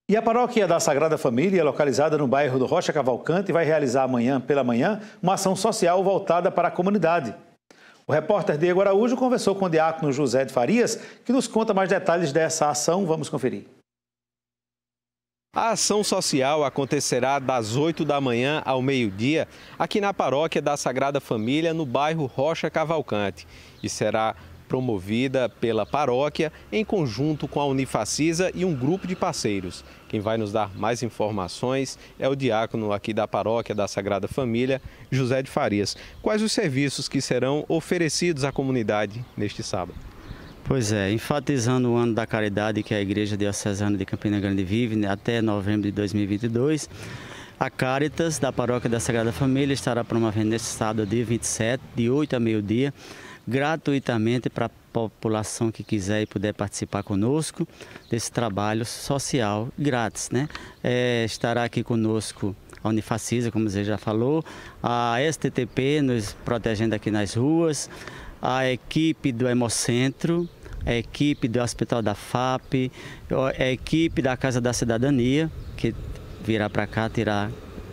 E a paróquia da Sagrada Família, localizada no bairro do Rocha Cavalcante, vai realizar amanhã pela manhã uma ação social voltada para a comunidade. O repórter Diego Araújo conversou com o diácono José de Farias, que nos conta mais detalhes dessa ação. Vamos conferir. A ação social acontecerá das 8 da manhã ao meio-dia aqui na paróquia da Sagrada Família, no bairro Rocha Cavalcante, e será promovida pela paróquia em conjunto com a Unifacisa e um grupo de parceiros. Quem vai nos dar mais informações é o diácono aqui da paróquia da Sagrada Família, José de Farias. Quais os serviços que serão oferecidos à comunidade neste sábado? Pois é, enfatizando o ano da caridade que a Igreja Diocesana de Campina Grande vive, né, até novembro de 2022, a Caritas da Paróquia da Sagrada Família estará promovendo neste sábado, dia 27, de 8 a meio-dia, gratuitamente para a população que quiser e puder participar conosco desse trabalho social grátis, né? Estará aqui conosco a Unifacisa, como você já falou, a STTP nos protegendo aqui nas ruas, a equipe do Hemocentro, a equipe do Hospital da FAP, a equipe da Casa da Cidadania, que virá para cá tirar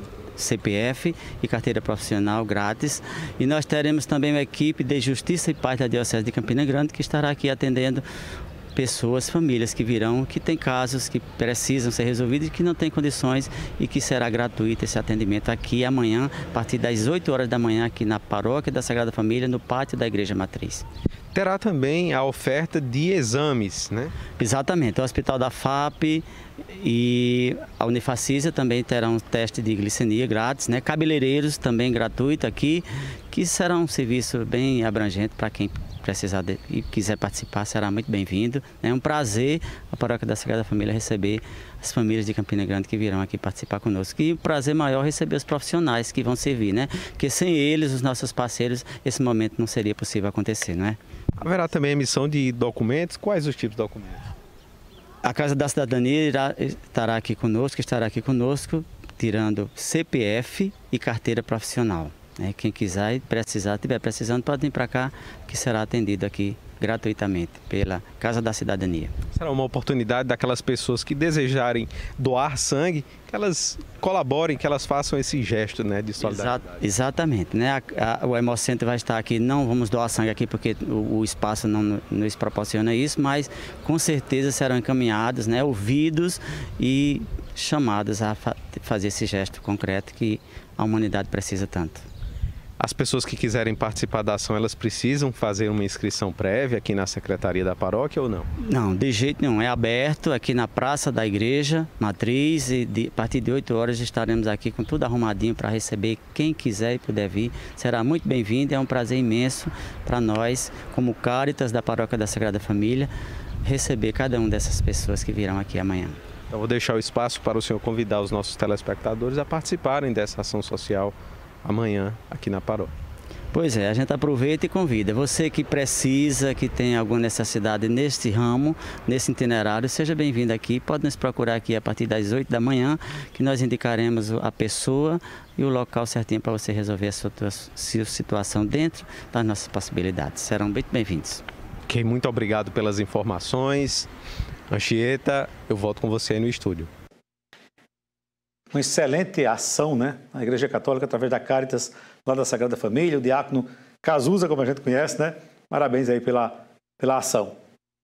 CPF e carteira profissional grátis. E nós teremos também uma equipe de Justiça e Paz da Diocese de Campina Grande, que estará aqui atendendo pessoas, famílias que virão, que têm casos que precisam ser resolvidos e que não têm condições, e que será gratuito esse atendimento aqui amanhã, a partir das 8 horas da manhã, aqui na Paróquia da Sagrada Família, no pátio da Igreja Matriz. Terá também a oferta de exames, né? Exatamente, o Hospital da FAP e a Unifacisa também terão um teste de glicemia grátis, né? Cabeleireiros também gratuito aqui, que será um serviço bem abrangente para quem precisar e quiser participar, será muito bem-vindo. É um prazer a Paróquia da Sagrada Família receber as famílias de Campina Grande que virão aqui participar conosco. E o prazer maior é receber os profissionais que vão servir, né? Porque sem eles, os nossos parceiros, esse momento não seria possível acontecer, não é? Haverá também emissão de documentos. Quais os tipos de documentos? A Casa da Cidadania estará aqui conosco, tirando CPF e carteira profissional. Quem quiser e estiver precisando, pode vir para cá, que será atendido aqui gratuitamente pela Casa da Cidadania. Será uma oportunidade daquelas pessoas que desejarem doar sangue, que elas colaborem, que elas façam esse gesto, né, de solidariedade. Exatamente, né? O Hemocentro vai estar aqui, não vamos doar sangue aqui porque o espaço não nos proporciona isso, mas com certeza serão encaminhados, né, ouvidos e chamados a fazer esse gesto concreto que a humanidade precisa tanto. As pessoas que quiserem participar da ação, elas precisam fazer uma inscrição prévia aqui na Secretaria da Paróquia ou não? Não, de jeito nenhum. É aberto aqui na Praça da Igreja Matriz e a partir de 8 horas estaremos aqui com tudo arrumadinho para receber quem quiser e puder vir. Será muito bem-vindo, é um prazer imenso para nós, como Caritas da Paróquia da Sagrada Família, receber cada uma dessas pessoas que virão aqui amanhã. Então vou deixar o espaço para o senhor convidar os nossos telespectadores a participarem dessa ação social amanhã aqui na paróquia. Pois é, a gente aproveita e convida. Você que precisa, que tem alguma necessidade neste ramo, nesse itinerário, seja bem-vindo aqui. Pode nos procurar aqui a partir das 8 da manhã, que nós indicaremos a pessoa e o local certinho para você resolver a sua situação dentro das nossas possibilidades. Serão muito bem-vindos. Ok, muito obrigado pelas informações. Anchieta, eu volto com você aí no estúdio. Uma excelente ação, né? A Igreja Católica, através da Caritas, lá da Sagrada Família, o diácono Cazuza, como a gente conhece, né? Parabéns aí pela ação.